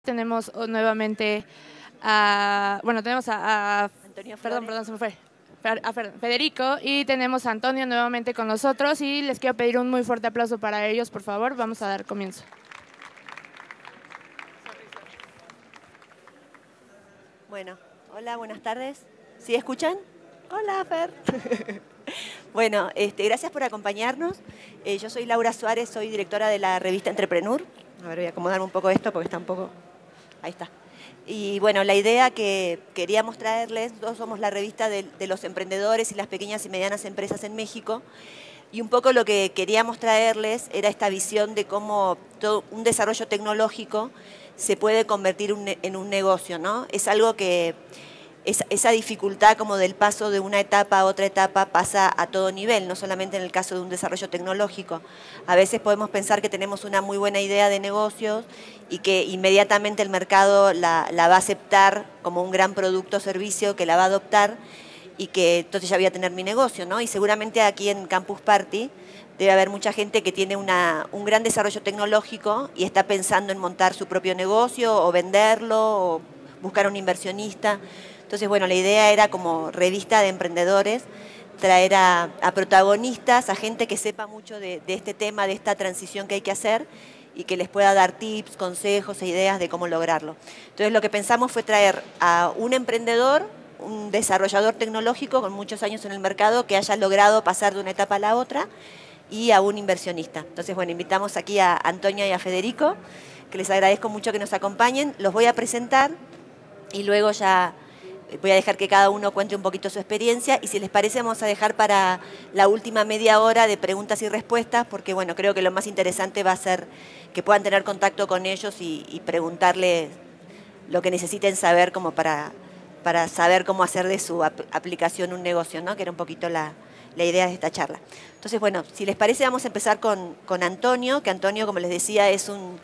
tenemos nuevamente tenemos Antonio perdón, se me fue. Federico, y tenemos a Antonio nuevamente con nosotros, y les quiero pedir un muy fuerte aplauso para ellos, por favor. Vamos a dar comienzo. Bueno, hola, buenas tardes. ¿Sí escuchan? Hola, Fer. Bueno, gracias por acompañarnos. Yo soy Laura Suárez, soy directora de la revista Entrepreneur. A ver, voy a acomodarme un poco esto porque está un poco... Ahí está. Y bueno, la idea que queríamos traerles, nosotros somos la revista de los emprendedores y las pequeñas y medianas empresas en México, y un poco lo que queríamos traerles era esta visión de cómo todo un desarrollo tecnológico se puede convertir en un negocio, ¿no? Es algo que esa dificultad como del paso de una etapa a otra etapa pasa a todo nivel, no solamente en el caso de un desarrollo tecnológico. A veces podemos pensar que tenemos una muy buena idea de negocios y que inmediatamente el mercado la va a aceptar como un gran producto o servicio, que la va a adoptar y que entonces ya voy a tener mi negocio, ¿no? Y seguramente aquí en Campus Party debe haber mucha gente que tiene un gran desarrollo tecnológico y está pensando en montar su propio negocio o venderlo o buscar un inversionista. Entonces, bueno, la idea era como revista de emprendedores, traer a protagonistas, a gente que sepa mucho de este tema, de esta transición que hay que hacer y que les pueda dar tips, consejos e ideas de cómo lograrlo. Entonces, lo que pensamos fue traer a un emprendedor, un desarrollador tecnológico con muchos años en el mercado que haya logrado pasar de una etapa a la otra, y a un inversionista. Entonces, bueno, invitamos aquí a Antonio y a Federico, que les agradezco mucho que nos acompañen. Los voy a presentar y luego ya voy a dejar que cada uno cuente un poquito su experiencia, y si les parece vamos a dejar para la última media hora de preguntas y respuestas, porque bueno, creo que lo más interesante va a ser que puedan tener contacto con ellos y preguntarles lo que necesiten saber como para saber cómo hacer de su aplicación un negocio, ¿no? Que era un poquito la idea de esta charla. Entonces, bueno, si les parece vamos a empezar con Antonio, que Antonio, como les decía, es un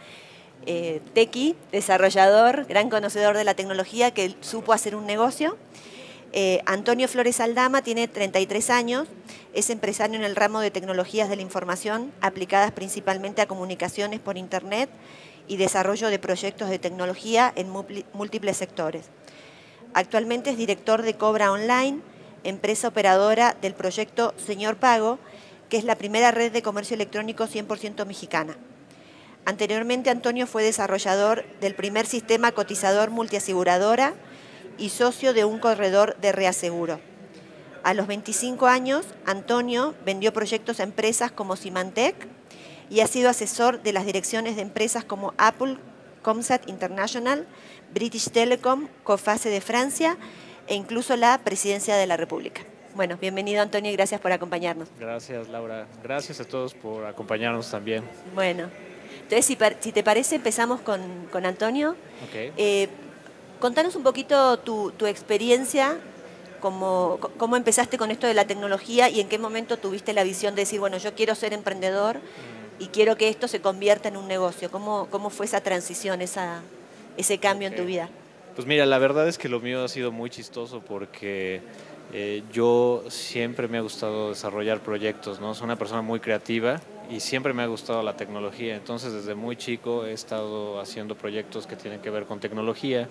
tequi, desarrollador, gran conocedor de la tecnología, que supo hacer un negocio. Antonio Flores Aldama tiene 33 años, es empresario en el ramo de tecnologías de la información, aplicadas principalmente a comunicaciones por Internet y desarrollo de proyectos de tecnología en múltiples sectores. Actualmente es director de Cobra Online, empresa operadora del proyecto Señor Pago, que es la primera red de comercio electrónico 100% mexicana. Anteriormente, Antonio fue desarrollador del primer sistema cotizador multiaseguradora y socio de un corredor de reaseguro. A los 25 años, Antonio vendió proyectos a empresas como Symantec y ha sido asesor de las direcciones de empresas como Apple, Comsat International, British Telecom, Coface de Francia e incluso la Presidencia de la República. Bueno, bienvenido Antonio y gracias por acompañarnos. Gracias, Laura. Gracias a todos por acompañarnos también. Bueno, entonces si te parece empezamos con Antonio. Okay. Contanos un poquito tu experiencia, cómo empezaste con esto de la tecnología y en qué momento tuviste la visión de decir, bueno, yo quiero ser emprendedor y quiero que esto se convierta en un negocio. ¿Cómo fue esa transición, ese cambio en tu vida? Pues mira, la verdad es que lo mío ha sido muy chistoso porque yo siempre me ha gustado desarrollar proyectos, ¿no? Soy una persona muy creativa y siempre me ha gustado la tecnología. Entonces, desde muy chico he estado haciendo proyectos que tienen que ver con tecnología.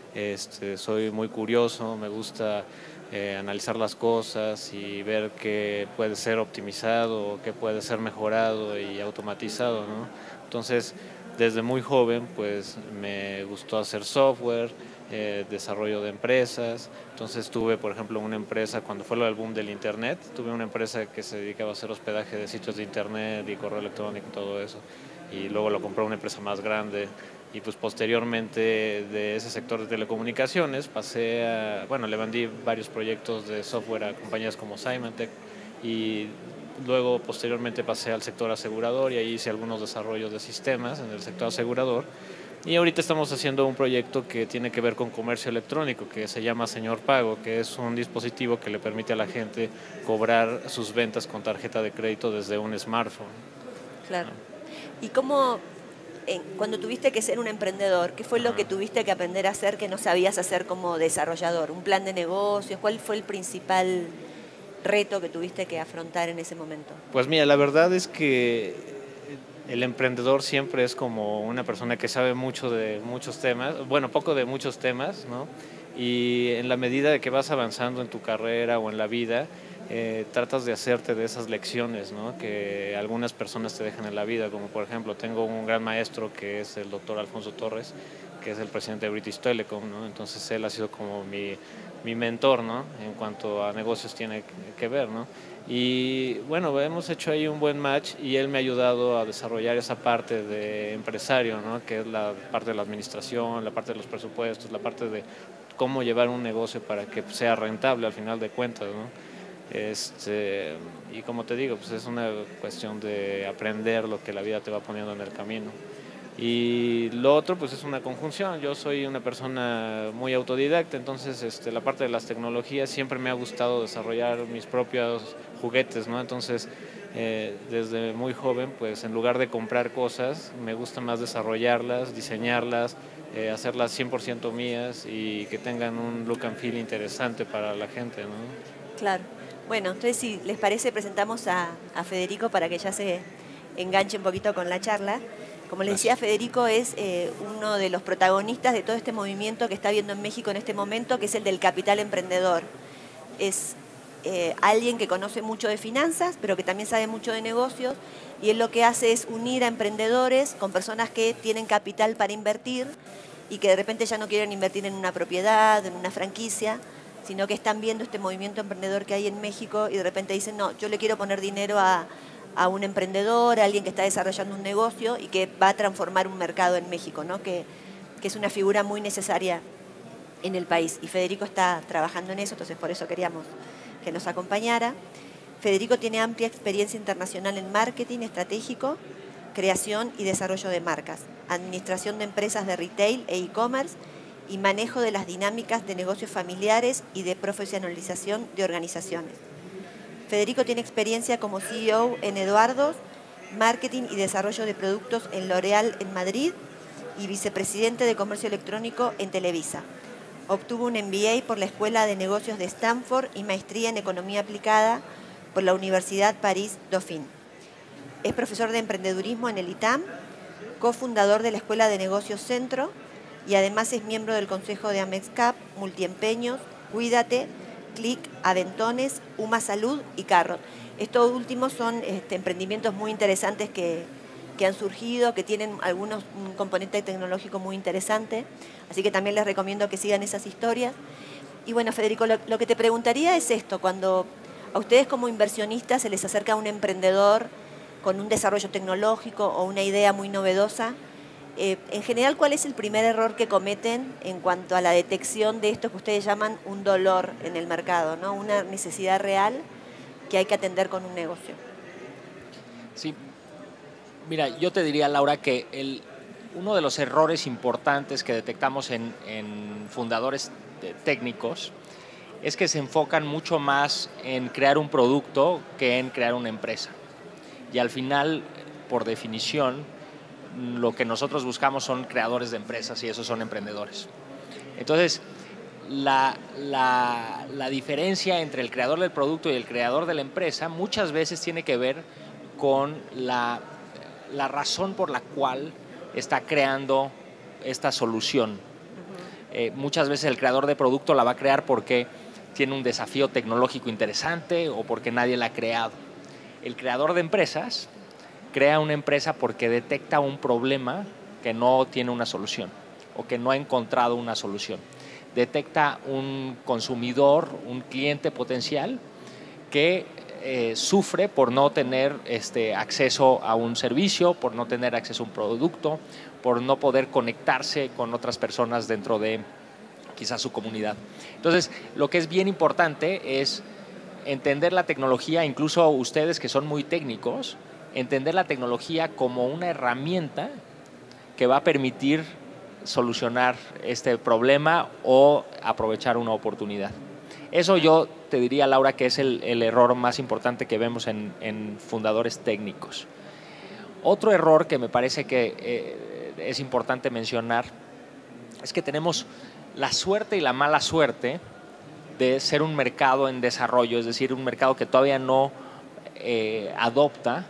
Soy muy curioso, me gusta analizar las cosas y ver qué puede ser optimizado, qué puede ser mejorado y automatizado, ¿no? Entonces, desde muy joven, pues me gustó hacer software, desarrollo de empresas. Entonces tuve, por ejemplo, una empresa, cuando fue lo del boom del Internet, tuve una empresa que se dedicaba a hacer hospedaje de sitios de Internet y correo electrónico y todo eso. Y luego lo compró una empresa más grande. Y pues posteriormente de ese sector de telecomunicaciones pasé a, bueno, le vendí varios proyectos de software a compañías como Symantec, y luego posteriormente pasé al sector asegurador y ahí hice algunos desarrollos de sistemas en el sector asegurador. Y ahorita estamos haciendo un proyecto que tiene que ver con comercio electrónico, que se llama Señor Pago, que es un dispositivo que le permite a la gente cobrar sus ventas con tarjeta de crédito desde un smartphone. Claro. ¿Y cuando tuviste que ser un emprendedor, qué fue lo que tuviste que aprender a hacer que no sabías hacer como desarrollador? ¿Un plan de negocios? ¿Cuál fue el principal reto que tuviste que afrontar en ese momento? Pues mira, la verdad es que el emprendedor siempre es como una persona que sabe mucho de muchos temas, bueno, poco de muchos temas, ¿no? Y en la medida de que vas avanzando en tu carrera o en la vida, tratas de hacerte de esas lecciones, ¿no? Que algunas personas te dejan en la vida, como por ejemplo tengo un gran maestro que es el doctor Alfonso Torres, que es el presidente de British Telecom, ¿no? Entonces él ha sido como mi mentor, ¿no? En cuanto a negocios tiene que ver, ¿no? Y bueno, hemos hecho ahí un buen match y él me ha ayudado a desarrollar esa parte de empresario, ¿no? Que es la parte de la administración, la parte de los presupuestos, la parte de cómo llevar un negocio para que sea rentable al final de cuentas, ¿no? Y como te digo, pues es una cuestión de aprender lo que la vida te va poniendo en el camino. Y lo otro pues es una conjunción. Yo soy una persona muy autodidacta, entonces la parte de las tecnologías siempre me ha gustado desarrollar mis propios juguetes, ¿no? Entonces desde muy joven pues en lugar de comprar cosas me gusta más desarrollarlas, diseñarlas, hacerlas 100% mías y que tengan un look and feel interesante para la gente, ¿no? Claro. Bueno, entonces si les parece presentamos a Federico para que ya se enganche un poquito con la charla. Como les decía, Federico es uno de los protagonistas de todo este movimiento que está habiendo en México en este momento, que es el del capital emprendedor. Es alguien que conoce mucho de finanzas, pero que también sabe mucho de negocios, y él lo que hace es unir a emprendedores con personas que tienen capital para invertir y que de repente ya no quieren invertir en una propiedad, en una franquicia, sino que están viendo este movimiento emprendedor que hay en México y de repente dicen, no, yo le quiero poner dinero a un emprendedor, a alguien que está desarrollando un negocio y que va a transformar un mercado en México, ¿no? Que es una figura muy necesaria en el país. Y Federico está trabajando en eso, entonces por eso queríamos que nos acompañara. Federico tiene amplia experiencia internacional en marketing estratégico, creación y desarrollo de marcas, administración de empresas de retail e e-commerce y manejo de las dinámicas de negocios familiares y de profesionalización de organizaciones. Federico tiene experiencia como CEO en Eduardo's, marketing y desarrollo de productos en L'Oréal en Madrid y vicepresidente de comercio electrónico en Televisa. Obtuvo un MBA por la Escuela de Negocios de Stanford y maestría en Economía Aplicada por la Universidad París-Dauphine. Es profesor de emprendedurismo en el ITAM, cofundador de la Escuela de Negocios Centro y además es miembro del Consejo de Amexcap, Multiempeños, Cuídate, Click, Aventones, Uma Salud y Carrot. Estos últimos son emprendimientos muy interesantes que han surgido, que tienen un componente tecnológico muy interesante, así que también les recomiendo que sigan esas historias. Y bueno, Federico, lo que te preguntaría es esto, cuando a ustedes como inversionistas se les acerca un emprendedor con un desarrollo tecnológico o una idea muy novedosa, en general, ¿cuál es el primer error que cometen en cuanto a la detección de esto que ustedes llaman un dolor en el mercado, ¿no? Una necesidad real que hay que atender con un negocio? Sí, mira, yo te diría, Laura, que uno de los errores importantes que detectamos en fundadores técnicos es que se enfocan mucho más en crear un producto que en crear una empresa. Y al final, por definición, lo que nosotros buscamos son creadores de empresas y esos son emprendedores. Entonces, la diferencia entre el creador del producto y el creador de la empresa muchas veces tiene que ver con la razón por la cual está creando esta solución. Muchas veces el creador de producto la va a crear porque tiene un desafío tecnológico interesante o porque nadie la ha creado. El creador de empresas crea una empresa porque detecta un problema que no tiene una solución o que no ha encontrado una solución. Detecta un consumidor, un cliente potencial que sufre por no tener acceso a un servicio, por no tener acceso a un producto, por no poder conectarse con otras personas dentro de quizás su comunidad. Entonces, lo que es bien importante es entender la tecnología, incluso ustedes que son muy técnicos, entender la tecnología como una herramienta que va a permitir solucionar este problema o aprovechar una oportunidad. Eso yo te diría, Laura, que es el error más importante que vemos en fundadores técnicos. Otro error que me parece que es importante mencionar es que tenemos la suerte y la mala suerte de ser un mercado en desarrollo, es decir, un mercado que todavía no adopta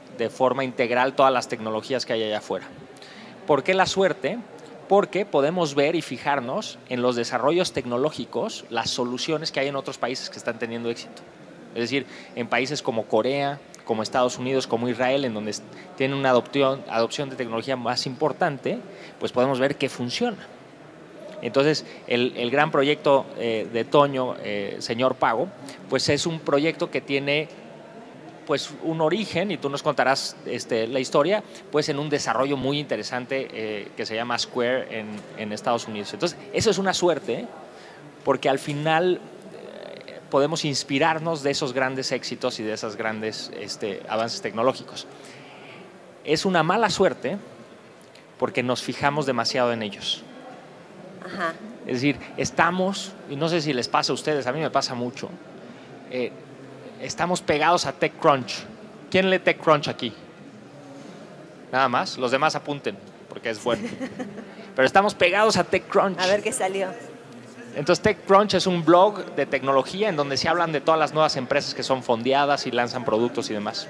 de forma integral todas las tecnologías que hay allá afuera. ¿Por qué la suerte? Porque podemos ver y fijarnos en los desarrollos tecnológicos, las soluciones que hay en otros países que están teniendo éxito. Es decir, en países como Corea, como Estados Unidos, como Israel, en donde tienen una adopción de tecnología más importante, pues podemos ver que funciona. Entonces, el gran proyecto de Toño, Señor Pago, pues es un proyecto que tiene pues un origen, y tú nos contarás la historia, pues en un desarrollo muy interesante que se llama Square en Estados Unidos. Entonces, eso es una suerte, porque al final podemos inspirarnos de esos grandes éxitos y de esos grandes avances tecnológicos. Es una mala suerte porque nos fijamos demasiado en ellos. Ajá. Es decir, estamos, y no sé si les pasa a ustedes, a mí me pasa mucho, estamos pegados a TechCrunch. ¿Quién lee TechCrunch aquí? Nada más, los demás apunten, porque es bueno. Pero estamos pegados a TechCrunch. A ver qué salió. Entonces, TechCrunch es un blog de tecnología en donde se hablan de todas las nuevas empresas que son fondeadas y lanzan productos y demás.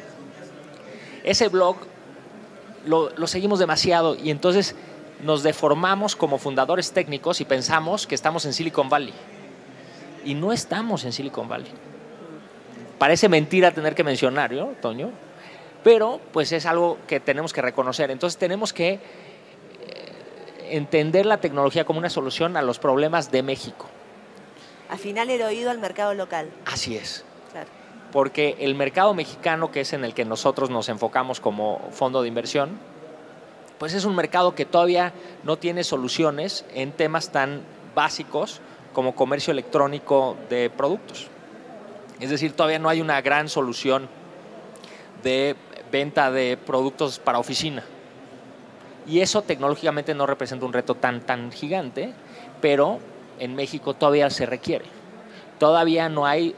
Ese blog lo seguimos demasiado y entonces nos deformamos como fundadores técnicos y pensamos que estamos en Silicon Valley. Y no estamos en Silicon Valley. Parece mentira tener que mencionar, ¿no, Toño? Pero pues es algo que tenemos que reconocer. Entonces tenemos que entender la tecnología como una solución a los problemas de México. Afinar el oído al mercado local. Así es. Claro. Porque el mercado mexicano, que es en el que nosotros nos enfocamos como fondo de inversión, pues es un mercado que todavía no tiene soluciones en temas tan básicos como comercio electrónico de productos. Es decir, todavía no hay una gran solución de venta de productos para oficina. Y eso tecnológicamente no representa un reto tan gigante, pero en México todavía se requiere. Todavía no hay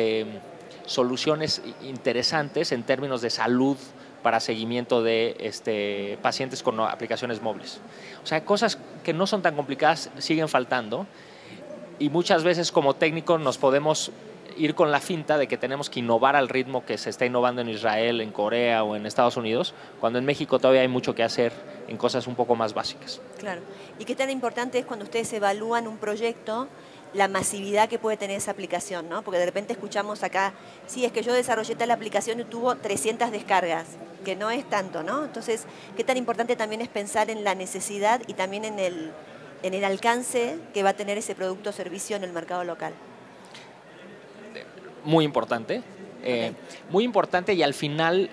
soluciones interesantes en términos de salud para seguimiento de pacientes con aplicaciones móviles. O sea, cosas que no son tan complicadas siguen faltando y muchas veces como técnicos nos podemos ir con la finta de que tenemos que innovar al ritmo que se está innovando en Israel, en Corea o en Estados Unidos, cuando en México todavía hay mucho que hacer en cosas un poco más básicas. Claro. ¿Y qué tan importante es cuando ustedes evalúan un proyecto la masividad que puede tener esa aplicación, ¿no? Porque de repente escuchamos acá, sí, es que yo desarrollé tal aplicación y tuvo 300 descargas, que no es tanto, ¿no? Entonces, ¿qué tan importante también es pensar en la necesidad y también en el alcance que va a tener ese producto o servicio en el mercado local? Muy importante. Okay. Muy importante y al final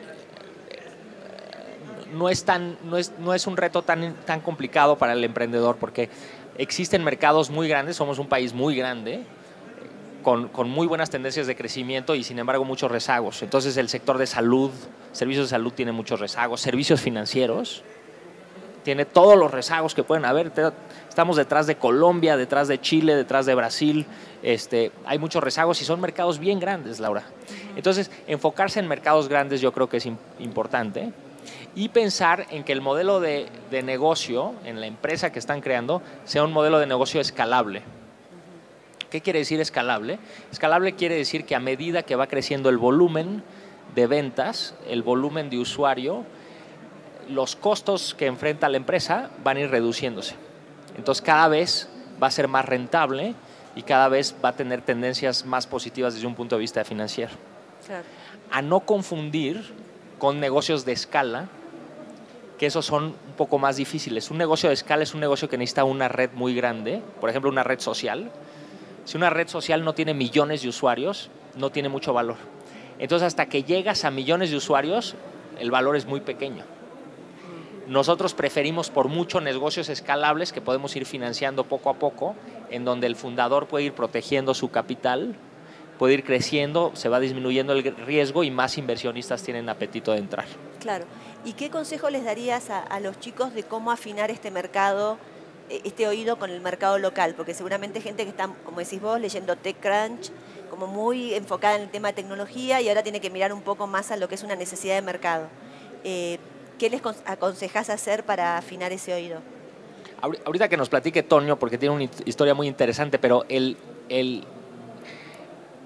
no es un reto tan complicado para el emprendedor porque existen mercados muy grandes, somos un país muy grande, con muy buenas tendencias de crecimiento y sin embargo muchos rezagos. Entonces el sector de salud, servicios de salud tiene muchos rezagos, servicios financieros, tiene todos los rezagos que pueden haber. Estamos detrás de Colombia, detrás de Chile, detrás de Brasil. Hay muchos rezagos y son mercados bien grandes, Laura. Entonces, enfocarse en mercados grandes yo creo que es importante y pensar en que el modelo de negocio en la empresa que están creando sea un modelo de negocio escalable. ¿Qué quiere decir escalable? Escalable quiere decir que a medida que va creciendo el volumen de ventas, el volumen de usuario, los costos que enfrenta la empresa van a ir reduciéndose. Entonces cada vez va a ser más rentable y cada vez va a tener tendencias más positivas desde un punto de vista financiero. Claro. A no confundir con negocios de escala, que esos son un poco más difíciles. Un negocio de escala es un negocio que necesita una red muy grande, por ejemplo una red social. Si una red social no tiene millones de usuarios, no tiene mucho valor. Entonces hasta que llegas a millones de usuarios, el valor es muy pequeño. Nosotros preferimos por mucho negocios escalables que podemos ir financiando poco a poco, en donde el fundador puede ir protegiendo su capital, puede ir creciendo, se va disminuyendo el riesgo y más inversionistas tienen apetito de entrar. Claro. ¿Y qué consejo les darías a los chicos de cómo afinar este mercado, este oído con el mercado local? Porque seguramente gente que está, como decís vos, leyendo TechCrunch, como muy enfocada en el tema de tecnología y ahora tiene que mirar un poco más a lo que es una necesidad de mercado. ¿Qué les aconsejás hacer para afinar ese oído? Ahorita que nos platique Toño, porque tiene una historia muy interesante, pero el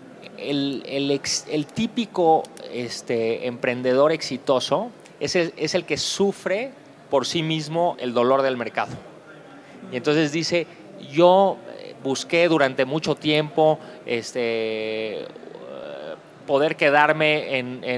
el típico emprendedor exitoso es el que sufre por sí mismo el dolor del mercado. Y entonces dice, yo busqué durante mucho tiempo poder quedarme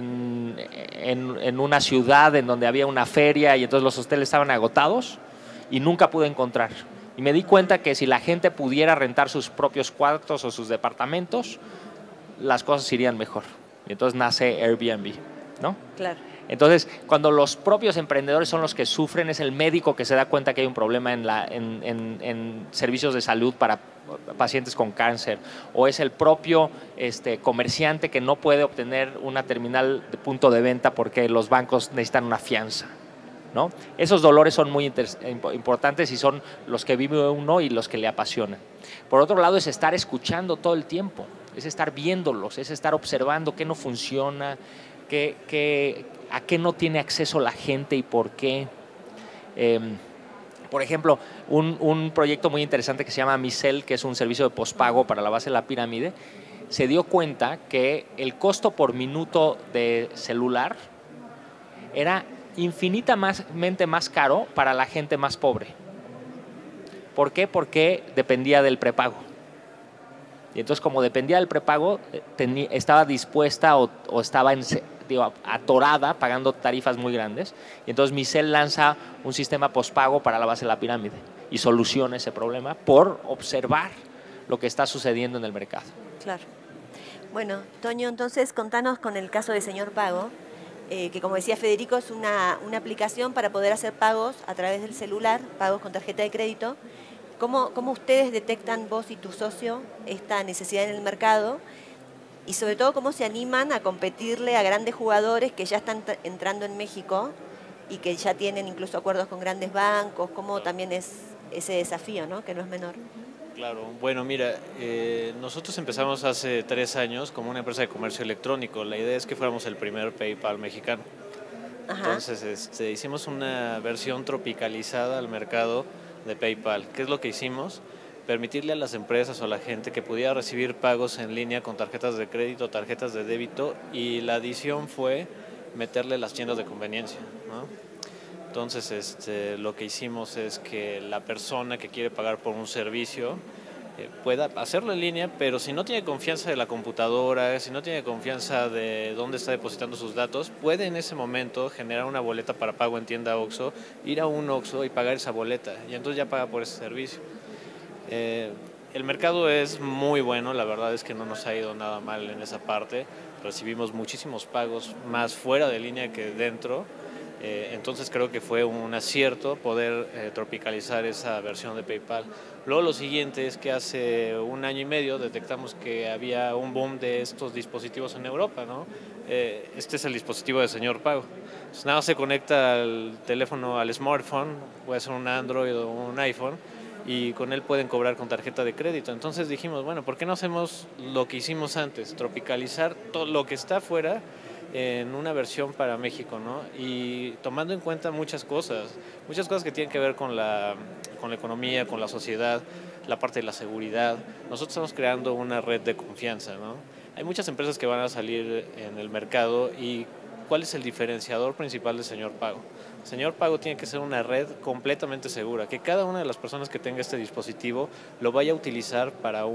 en una ciudad en donde había una feria y entonces los hoteles estaban agotados y nunca pude encontrar. Y me di cuenta que si la gente pudiera rentar sus propios cuartos o sus departamentos, las cosas irían mejor. Y entonces nace Airbnb, ¿no? Claro. Entonces, cuando los propios emprendedores son los que sufren, es el médico que se da cuenta que hay un problema en servicios de salud para pacientes con cáncer, o es el propio comerciante que no puede obtener una terminal de punto de venta porque los bancos necesitan una fianza, ¿no? Esos dolores son muy importantes y son los que vive uno y los que le apasionan. Por otro lado, es estar escuchando todo el tiempo, es estar viéndolos, es estar observando qué no funciona, a qué no tiene acceso la gente y por qué. Por ejemplo, un proyecto muy interesante que se llama Micel, que es un servicio de pospago para la base de la pirámide, se dio cuenta que el costo por minuto de celular era infinitamente más caro para la gente más pobre. ¿Por qué? Porque dependía del prepago. Y entonces, como dependía del prepago, estaba dispuesta o estaba atorada pagando tarifas muy grandes. Y entonces Micel lanza un sistema pospago para la base de la pirámide y soluciona ese problema por observar lo que está sucediendo en el mercado. Claro. Bueno, Toño, entonces contanos con el caso de Señor Pago, que como decía Federico, es una aplicación para poder hacer pagos a través del celular, pagos con tarjeta de crédito. ¿Cómo ustedes detectan, vos y tu socio, esta necesidad en el mercado? Y sobre todo, ¿cómo se animan a competirle a grandes jugadores que ya están entrando en México y que ya tienen incluso acuerdos con grandes bancos? ¿Cómo también es ese desafío, ¿no? Que no es menor? Claro, bueno, mira, nosotros empezamos hace 3 años como una empresa de comercio electrónico. La idea es que fuéramos el primer PayPal mexicano. Ajá. Entonces hicimos una versión tropicalizada al mercado de PayPal. ¿Qué es lo que hicimos? Permitirle a las empresas o a la gente que pudiera recibir pagos en línea con tarjetas de crédito, tarjetas de débito, y la adición fue meterle las tiendas de conveniencia, ¿no? Entonces, lo que hicimos es que la persona que quiere pagar por un servicio pueda hacerlo en línea, pero si no tiene confianza de la computadora, si no tiene confianza de dónde está depositando sus datos, puede en ese momento generar una boleta para pago en tienda OXXO, ir a un OXXO y pagar esa boleta, y entonces ya paga por ese servicio. El mercado es muy bueno, la verdad es que no nos ha ido nada mal en esa parte, recibimos muchísimos pagos más fuera de línea que dentro. Entonces creo que fue un acierto poder tropicalizar esa versión de PayPal. Luego lo siguiente es que hace 1 año y medio detectamos que había un boom de estos dispositivos en Europa, ¿no? Este es el dispositivo de Señor Pago. Entonces, nada más se conecta al teléfono, al smartphone, puede ser un Android o un iPhone, y con él pueden cobrar con tarjeta de crédito. Entonces dijimos, bueno, ¿por qué no hacemos lo que hicimos antes? Tropicalizar todo lo que está afuera en una versión para México, ¿no? Y tomando en cuenta muchas cosas que tienen que ver con la economía, con la sociedad, la parte de la seguridad. Nosotros estamos creando una red de confianza, ¿no? Hay muchas empresas que van a salir en el mercado, y ¿cuál es el diferenciador principal de Señor Pago? Señor Pago tiene que ser una red completamente segura, que cada una de las personas que tenga este dispositivo lo vaya a utilizar para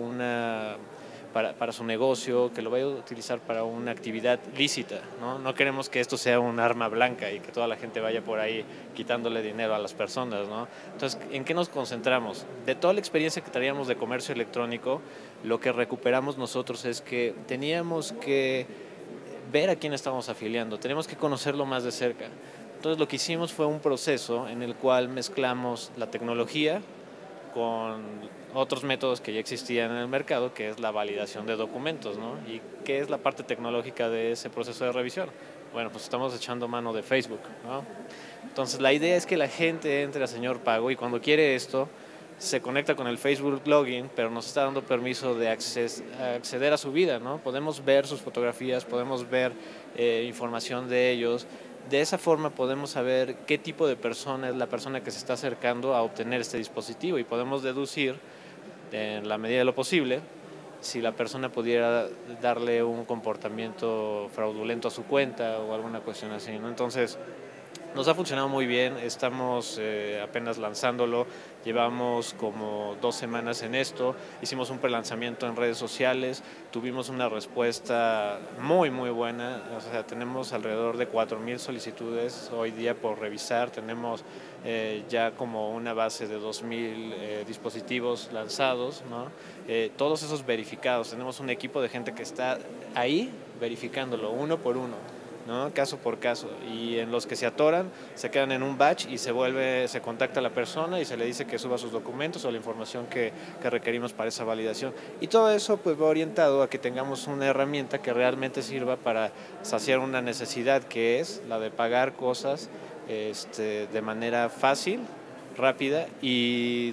su negocio, que lo vaya a utilizar para una actividad lícita, ¿no? No queremos que esto sea un arma blanca y que toda la gente vaya por ahí quitándole dinero a las personas, ¿no? Entonces, ¿en qué nos concentramos? De toda la experiencia que traíamos de comercio electrónico, lo que recuperamos nosotros es que teníamos que ver a quién estábamos afiliando, tenemos que conocerlo más de cerca. Entonces, lo que hicimos fue un proceso en el cual mezclamos la tecnología con otros métodos que ya existían en el mercado, que es la validación de documentos, ¿no? ¿Y qué es la parte tecnológica de ese proceso de revisión? Bueno, pues estamos echando mano de Facebook, ¿no? Entonces, la idea es que la gente entre a Señor Pago y cuando quiere esto, se conecta con el Facebook Login, pero nos está dando permiso de acceder a su vida, ¿no? Podemos ver sus fotografías, podemos ver información de ellos. De esa forma podemos saber qué tipo de persona es la persona que se está acercando a obtener este dispositivo, y podemos deducir, en la medida de lo posible, si la persona pudiera darle un comportamiento fraudulento a su cuenta o alguna cuestión así, ¿no? Entonces, nos ha funcionado muy bien, estamos apenas lanzándolo, llevamos como 2 semanas en esto, hicimos un prelanzamiento en redes sociales, tuvimos una respuesta muy buena, o sea, tenemos alrededor de 4,000 solicitudes hoy día por revisar, tenemos ya como una base de 2,000 dispositivos lanzados, ¿no? Todos esos verificados, tenemos un equipo de gente que está ahí verificándolo uno por uno, ¿no? Caso por caso, y en los que se atoran se quedan en un batch y se contacta a la persona y se le dice que suba sus documentos o la información que requerimos para esa validación, y todo eso pues va orientado a que tengamos una herramienta que realmente sirva para saciar una necesidad, que es la de pagar cosas de manera fácil, rápida y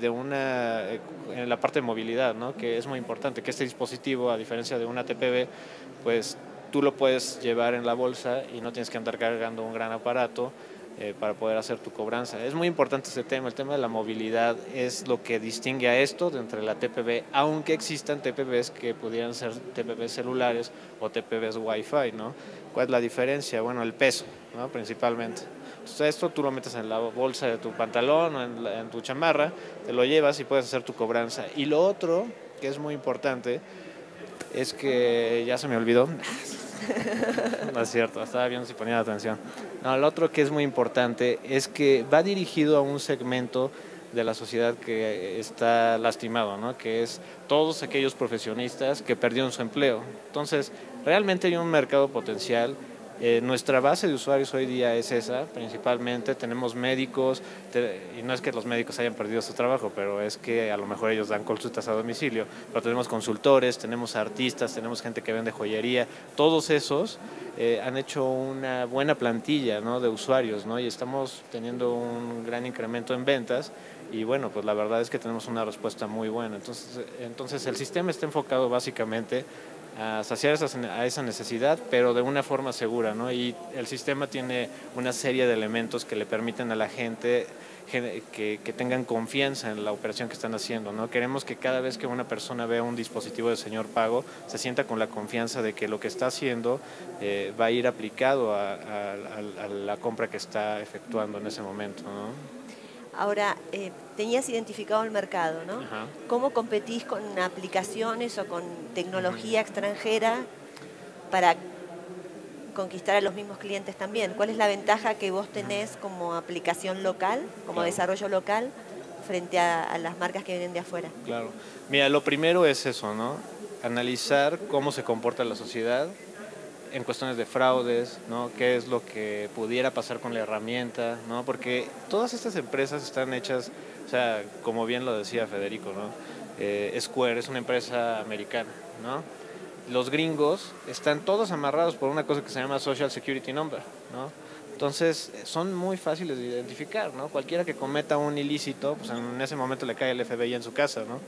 en la parte de movilidad, ¿no? Que es muy importante que este dispositivo, a diferencia de una TPV, pues tú lo puedes llevar en la bolsa y no tienes que andar cargando un gran aparato para poder hacer tu cobranza. Es muy importante este tema, el tema de la movilidad es lo que distingue a esto de entre la TPV, aunque existan TPVs que pudieran ser TPVs celulares o TPVs Wi-Fi, ¿no? ¿Cuál es la diferencia? Bueno, el peso, ¿no? Principalmente. Entonces esto tú lo metes en la bolsa de tu pantalón o en tu chamarra, te lo llevas y puedes hacer tu cobranza. Y lo otro, que es muy importante, es que ya se me olvidó. No es cierto, estaba viendo si ponía atención. No, lo otro que es muy importante es que va dirigido a un segmento de la sociedad que está lastimado, ¿no? Que es todos aquellos profesionistas que perdieron su empleo. Entonces, realmente hay un mercado potencial. Nuestra base de usuarios hoy día es esa, principalmente tenemos médicos, y no es que los médicos hayan perdido su trabajo, pero es que a lo mejor ellos dan consultas a domicilio, pero tenemos consultores, tenemos artistas, tenemos gente que vende joyería, todos esos han hecho una buena plantilla, ¿no? De usuarios, ¿no? Y estamos teniendo un gran incremento en ventas. Y bueno, pues la verdad es que tenemos una respuesta muy buena. Entonces el sistema está enfocado básicamente a saciar a esa necesidad, pero de una forma segura, ¿no? Y el sistema tiene una serie de elementos que le permiten a la gente que tengan confianza en la operación que están haciendo, ¿no? Queremos que cada vez que una persona vea un dispositivo de señor pago, se sienta con la confianza de que lo que está haciendo va a ir aplicado a la compra que está efectuando en ese momento, ¿no? Ahora, tenías identificado el mercado, ¿no? Ajá. ¿Cómo competís con aplicaciones o con tecnología extranjera para conquistar a los mismos clientes también? ¿Cuál es la ventaja que vos tenés como aplicación local, como desarrollo local, frente a las marcas que vienen de afuera? Claro. Mira, lo primero es eso, ¿no? Analizar cómo se comporta la sociedad en cuestiones de fraudes, ¿no? Qué es lo que pudiera pasar con la herramienta, ¿no? Porque todas estas empresas están hechas, o sea, como bien lo decía Federico, ¿no? Square es una empresa americana, ¿no? Los gringos están todos amarrados por una cosa que se llama Social Security Number, ¿no? Entonces, son muy fáciles de identificar, ¿no? Cualquiera que cometa un ilícito, pues en ese momento le cae el FBI en su casa, ¿no?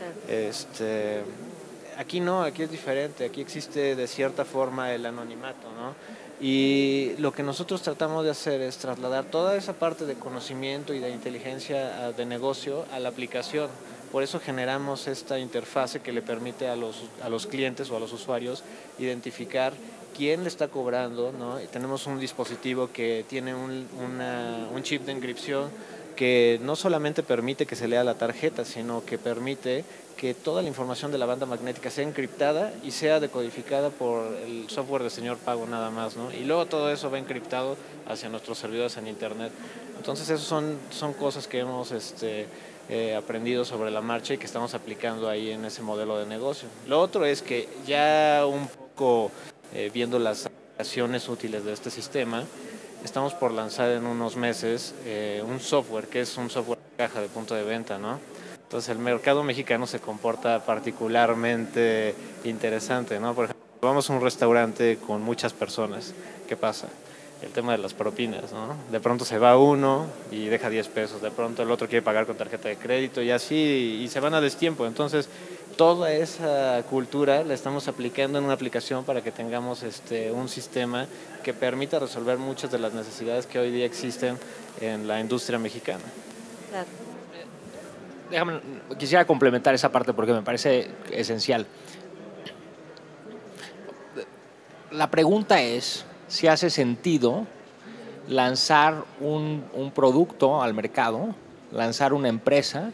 Claro. Aquí no, aquí es diferente, aquí existe de cierta forma el anonimato, ¿no? Y lo que nosotros tratamos de hacer es trasladar toda esa parte de conocimiento y de inteligencia de negocio a la aplicación. Por eso generamos esta interfase que le permite a los clientes o a los usuarios identificar quién le está cobrando, ¿no? Y tenemos un dispositivo que tiene un chip de encripción que no solamente permite que se lea la tarjeta, sino que permite que toda la información de la banda magnética sea encriptada y sea decodificada por el software de señor pago nada más, ¿no? Y luego todo eso va encriptado hacia nuestros servidores en internet. Entonces esas son cosas que hemos aprendido sobre la marcha y que estamos aplicando ahí en ese modelo de negocio. Lo otro es que ya un poco viendo las aplicaciones útiles de este sistema, estamos por lanzar en unos meses un software que es un software de caja de punto de venta, ¿no? Entonces el mercado mexicano se comporta particularmente interesante, ¿no? Por ejemplo, vamos a un restaurante con muchas personas, ¿qué pasa? El tema de las propinas, ¿no? De pronto se va uno y deja 10 pesos, de pronto el otro quiere pagar con tarjeta de crédito y así, y se van a destiempo. Entonces, toda esa cultura la estamos aplicando en una aplicación para que tengamos un sistema que permita resolver muchas de las necesidades que hoy día existen en la industria mexicana. Claro. Quisiera complementar esa parte porque me parece esencial. la pregunta es si hace sentido lanzar un producto al mercado, lanzar una empresa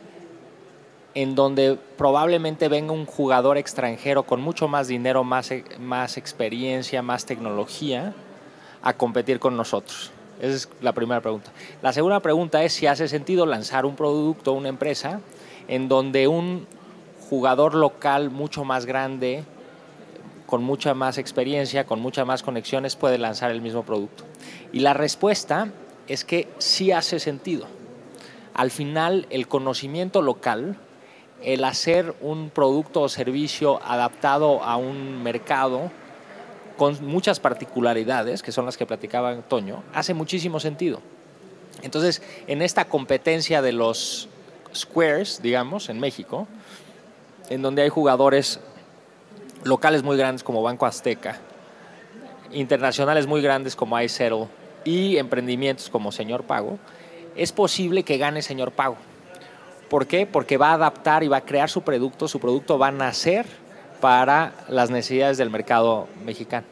en donde probablemente venga un jugador extranjero con mucho más dinero, más experiencia, más tecnología a competir con nosotros. Esa es la primera pregunta. La segunda pregunta es si hace sentido lanzar un producto, una empresa, en donde un jugador local mucho más grande, con mucha más experiencia, con muchas más conexiones, puede lanzar el mismo producto. Y la respuesta es que sí hace sentido. Al final, el conocimiento local, el hacer un producto o servicio adaptado a un mercado con muchas particularidades, que son las que platicaba Antonio, hace muchísimo sentido. Entonces, en esta competencia de los squares, digamos, en México, en donde hay jugadores locales muy grandes como Banco Azteca, internacionales muy grandes como iSettle y emprendimientos como Señor Pago, es posible que gane Señor Pago. ¿Por qué? Porque va a adaptar y va a crear su producto va a nacer para las necesidades del mercado mexicano.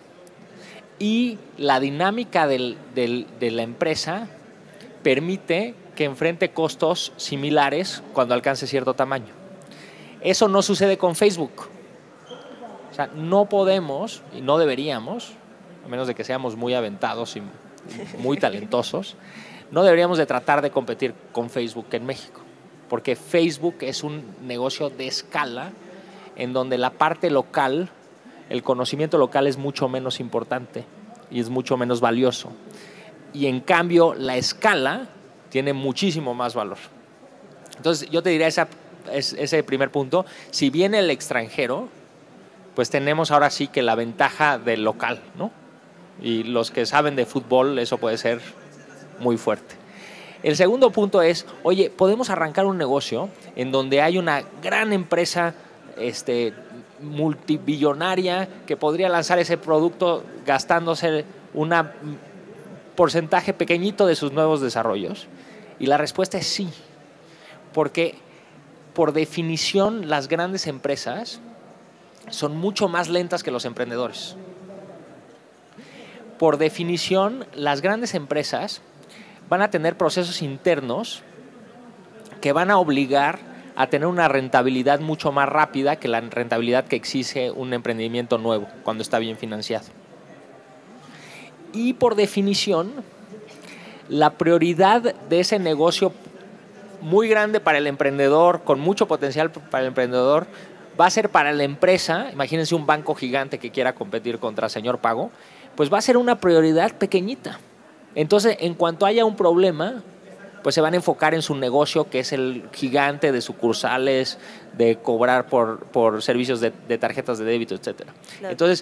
Y la dinámica de la empresa permite que enfrente costos similares cuando alcance cierto tamaño. Eso no sucede con Facebook. O sea, no podemos y no deberíamos, a menos de que seamos muy aventados y muy talentosos, no deberíamos de tratar de competir con Facebook en México. Porque Facebook es un negocio de escala en donde la parte local, el conocimiento local es mucho menos importante y es mucho menos valioso. Y en cambio, la escala tiene muchísimo más valor. Entonces, yo te diría ese primer punto. Si viene el extranjero, pues tenemos ahora sí que la ventaja del local, ¿no? Y los que saben de fútbol, eso puede ser muy fuerte. El segundo punto es, oye, podemos arrancar un negocio en donde hay una gran empresa multibillonaria que podría lanzar ese producto gastándose un porcentaje pequeñito de sus nuevos desarrollos. Y la respuesta es sí, porque por definición las grandes empresas son mucho más lentas que los emprendedores. Por definición, las grandes empresas van a tener procesos internos que van a obligar a tener una rentabilidad mucho más rápida que la rentabilidad que exige un emprendimiento nuevo cuando está bien financiado. Y por definición, la prioridad de ese negocio muy grande para el emprendedor, con mucho potencial para el emprendedor, va a ser para la empresa. Imagínense un banco gigante que quiera competir contra Señor Pago, pues va a ser una prioridad pequeñita. Entonces, en cuanto haya un problema, pues se van a enfocar en su negocio, que es el gigante de sucursales, de cobrar por servicios de tarjetas de débito, etcétera. Claro. Entonces,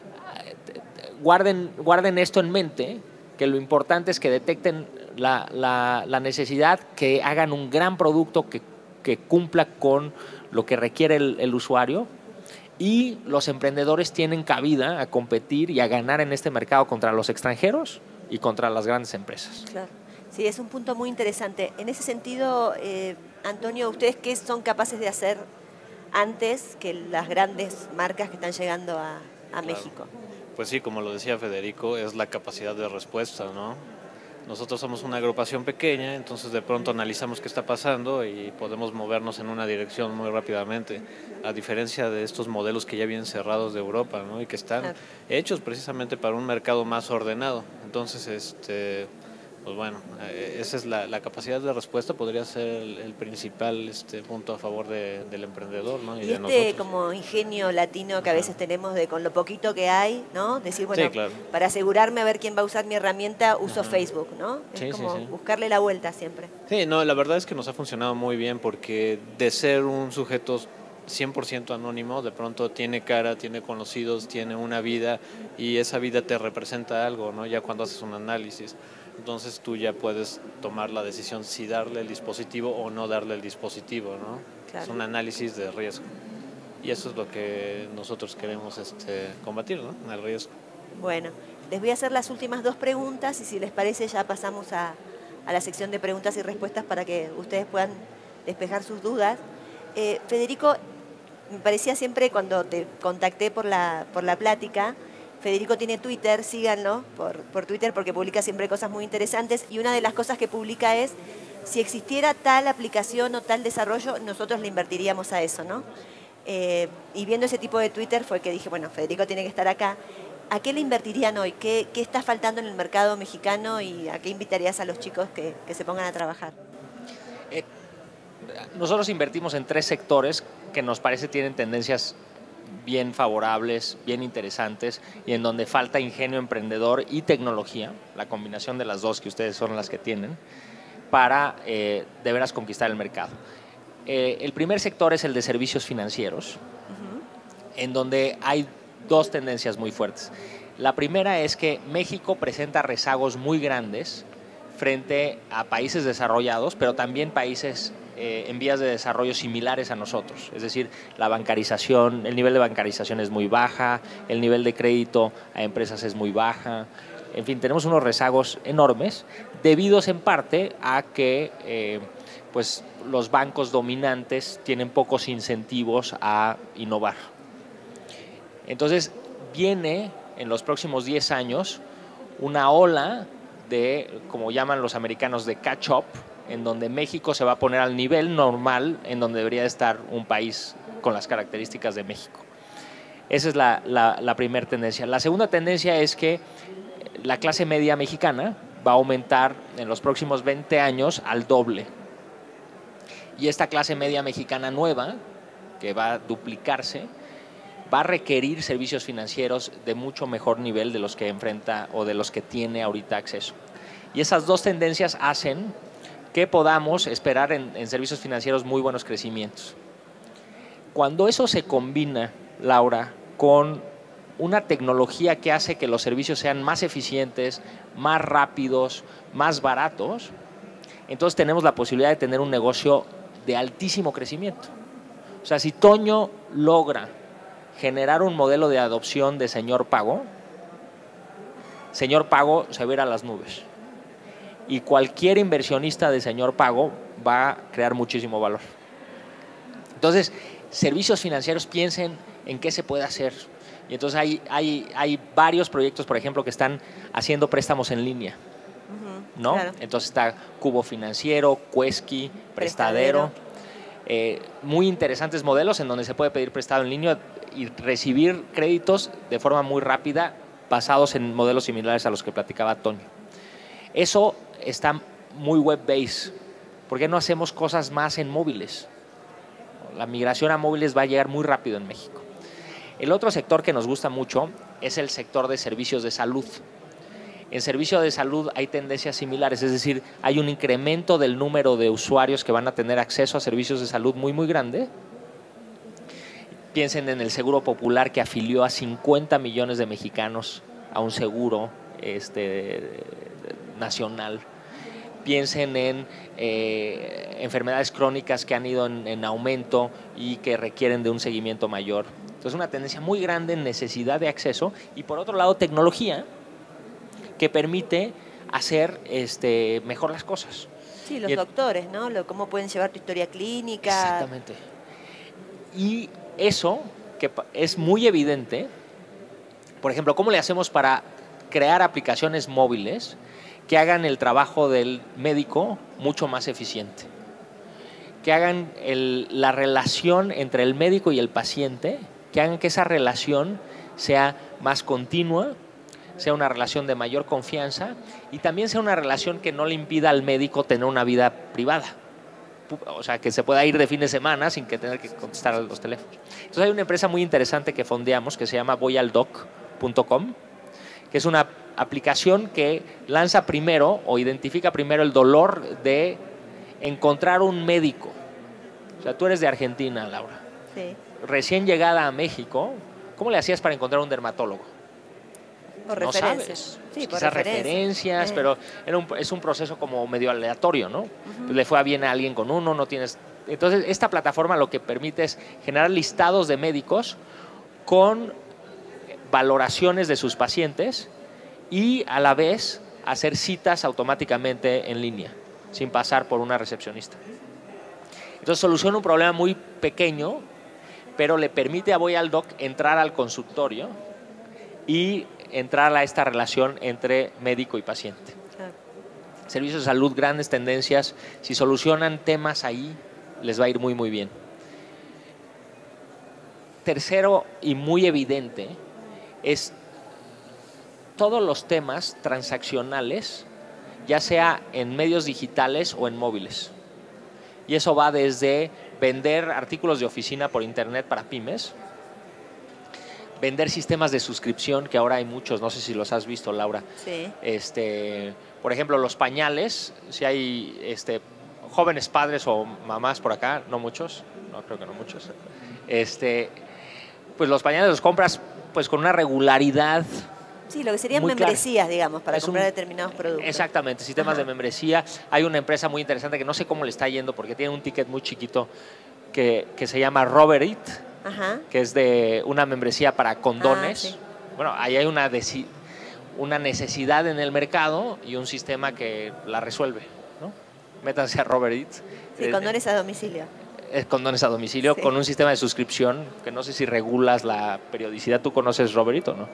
guarden esto en mente, que lo importante es que detecten la necesidad, que hagan un gran producto que cumpla con lo que requiere el usuario, y los emprendedores tienen cabida a competir y a ganar en este mercado contra los extranjeros y contra las grandes empresas. Claro. Sí, es un punto muy interesante. En ese sentido, Antonio, ¿ustedes qué son capaces de hacer antes que las grandes marcas que están llegando a Claro. México? Pues sí, como lo decía Federico, es la capacidad de respuesta, ¿no? Nosotros somos una agrupación pequeña, entonces de pronto analizamos qué está pasando y podemos movernos en una dirección muy rápidamente, a diferencia de estos modelos que ya vienen cerrados de Europa, ¿no? Y que están hechos precisamente para un mercado más ordenado. Entonces, pues bueno, esa es la capacidad de respuesta, podría ser el principal punto a favor del emprendedor, ¿no? Y de nosotros. Como ingenio latino que a veces tenemos de con lo poquito que hay, ¿no? Decir, bueno, Sí, claro. para asegurarme a ver quién va a usar mi herramienta, uso Facebook, ¿no? Sí, es como sí. buscarle la vuelta siempre. Sí, no, la verdad es que nos ha funcionado muy bien porque de ser un sujeto 100% anónimo, de pronto tiene cara, tiene conocidos, tiene una vida y esa vida te representa algo, ¿no? Ya cuando haces un análisis. Entonces tú ya puedes tomar la decisión si darle el dispositivo o no darle el dispositivo, ¿no? Claro. Es un análisis de riesgo. Y eso es lo que nosotros queremos combatir, ¿no? El riesgo. Bueno, les voy a hacer las últimas 2 preguntas y si les parece ya pasamos a la sección de preguntas y respuestas para que ustedes puedan despejar sus dudas. Federico, me parecía siempre cuando te contacté por la plática Federico tiene Twitter, síganlo por Twitter porque publica siempre cosas muy interesantes y una de las cosas que publica es si existiera tal aplicación o tal desarrollo, nosotros le invertiríamos a eso, ¿no? Y viendo ese tipo de Twitter fue que dije, bueno, Federico tiene que estar acá. ¿A qué le invertirían hoy? ¿Qué está faltando en el mercado mexicano y a qué invitarías a los chicos que se pongan a trabajar? Nosotros invertimos en 3 sectores que nos parece tienen tendencias bien favorables, bien interesantes y en donde falta ingenio emprendedor y tecnología, la combinación de las dos que ustedes son las que tienen, para de veras conquistar el mercado. El primer sector es el de servicios financieros, en donde hay 2 tendencias muy fuertes. La primera es que México presenta rezagos muy grandes frente a países desarrollados, pero también países en vías de desarrollo similares a nosotros. Es decir, la bancarización, el nivel de bancarización es muy baja, el nivel de crédito a empresas es muy baja. En fin, tenemos unos rezagos enormes, debidos en parte a que pues, los bancos dominantes tienen pocos incentivos a innovar. Entonces, viene en los próximos 10 años una ola de, como llaman los americanos, de catch-up, en donde México se va a poner al nivel normal en donde debería estar un país con las características de México. Esa es la primera tendencia. La segunda tendencia es que la clase media mexicana va a aumentar en los próximos 20 años al doble. Y esta clase media mexicana nueva, que va a duplicarse, va a requerir servicios financieros de mucho mejor nivel de los que enfrenta o de los que tiene ahorita acceso. Y esas 2 tendencias hacen que podamos esperar en servicios financieros muy buenos crecimientos. Cuando eso se combina, Laura, con una tecnología que hace que los servicios sean más eficientes, más rápidos, más baratos, entonces tenemos la posibilidad de tener un negocio de altísimo crecimiento. O sea, si Toño logra generar un modelo de adopción de Señor Pago se va a ir a las nubes. Y cualquier inversionista de Señor Pago va a crear muchísimo valor. Entonces, servicios financieros, piensen en qué se puede hacer. Y entonces hay varios proyectos, por ejemplo, que están haciendo préstamos en línea, ¿no? Claro. Entonces está Cubo Financiero, Quesky, Prestadero. Muy interesantes modelos en donde se puede pedir prestado en línea y recibir créditos de forma muy rápida basados en modelos similares a los que platicaba Toño. Eso está muy web-based. ¿Por qué no hacemos cosas más en móviles? La migración a móviles va a llegar muy rápido en México. El otro sector que nos gusta mucho es el sector de servicios de salud. En servicio de salud hay tendencias similares, es decir, hay un incremento del número de usuarios que van a tener acceso a servicios de salud muy, muy grande. Piensen en el Seguro Popular, que afilió a 50 millones de mexicanos a un seguro nacional. Piensen en enfermedades crónicas que han ido en aumento y que requieren de un seguimiento mayor. Entonces, una tendencia muy grande en necesidad de acceso y, por otro lado, tecnología que permite hacer mejor las cosas. Sí, los doctores, ¿no? Cómo pueden llevar tu historia clínica. Exactamente. Y eso, que es muy evidente, por ejemplo, ¿cómo le hacemos para crear aplicaciones móviles que hagan el trabajo del médico mucho más eficiente? Que hagan la relación entre el médico y el paciente, que hagan que esa relación sea más continua, sea una relación de mayor confianza y también sea una relación que no le impida al médico tener una vida privada. O sea, que se pueda ir de fin de semana sin que tener que contestar a los teléfonos. Entonces hay una empresa muy interesante que fondeamos que se llama voyaldoc.com, que es una aplicación que lanza primero o identifica primero el dolor de encontrar un médico. O sea, tú eres de Argentina, Laura. Sí. Recién llegada a México, ¿cómo le hacías para encontrar un dermatólogo? Por no referencias. Sabes. Sí, por quizás referencias, pero es un proceso como medio aleatorio, ¿no? Pues le fue a bien a alguien con uno, no tienes... Entonces, esta plataforma lo que permite es generar listados de médicos con valoraciones de sus pacientes y a la vez hacer citas automáticamente en línea, sin pasar por una recepcionista. Entonces soluciona un problema muy pequeño, pero le permite a Voyaldoc entrar al consultorio y entrar a esta relación entre médico y paciente. Claro. Servicios de salud, grandes tendencias. Si solucionan temas ahí, les va a ir muy, muy bien. Tercero y muy evidente es todos los temas transaccionales, ya sea en medios digitales o en móviles. Y eso va desde vender artículos de oficina por internet para pymes, vender sistemas de suscripción, que ahora hay muchos, no sé si los has visto, Laura. Sí. Por ejemplo, los pañales, si hay jóvenes padres o mamás por acá, no muchos, no creo que no muchos, pues los pañales los compras pues con una regularidad. Sí, lo que serían muy membresías, digamos, para Es comprar un- determinados productos. Exactamente, sistemas de membresía. Hay una empresa muy interesante que no sé cómo le está yendo porque tiene un ticket muy chiquito que se llama Robert It, Ajá. que es de una membresía para condones. Sí. Bueno, ahí hay una necesidad en el mercado y un sistema que la resuelve, ¿no? Métanse a Robert It. Sí, condones a domicilio. Condones a domicilio Sí. con un sistema de suscripción que no sé si regulas la periodicidad. ¿Tú conoces Robert It o no?